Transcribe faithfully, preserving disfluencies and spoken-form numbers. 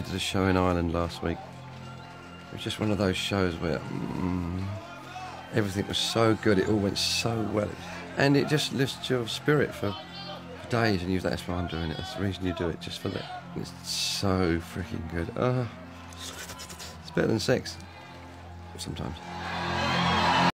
We did a show in Ireland last week. It was just one of those shows where mm, everything was so good, it all went so well. And it just lifts your spirit for, for days, and you that's why I'm doing it. That's the reason you do it, just for that. It's so freaking good. Uh, it's better than sex sometimes.